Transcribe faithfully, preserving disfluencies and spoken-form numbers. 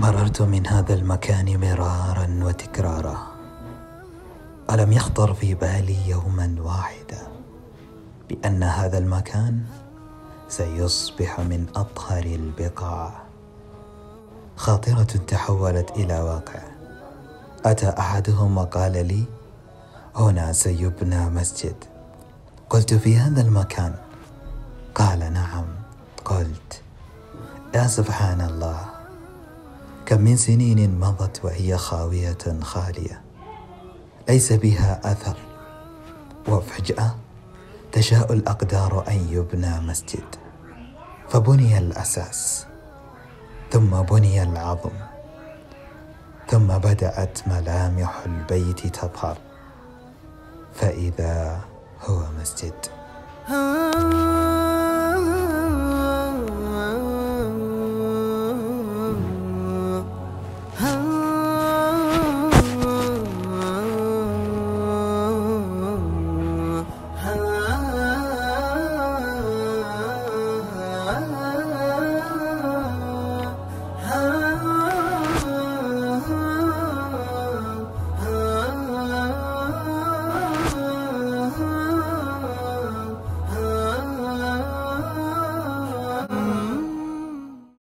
مررت من هذا المكان مرارا وتكرارا، ألم يخطر في بالي يوما واحدا بأن هذا المكان سيصبح من أطهر البقاع؟ خاطرة تحولت إلى واقع. أتى أحدهم وقال لي: هنا سيبنى مسجد. قلت: في هذا المكان؟ قال: نعم. قلت: يا سبحان الله، كم من سنين مضت وهي خاوية خالية ليس بها أثر، وفجأة تشاء الأقدار أن يبنى مسجد، فبني الأساس، ثم بني العظم، ثم بدأت ملامح البيت تظهر، فإذا هو مسجد.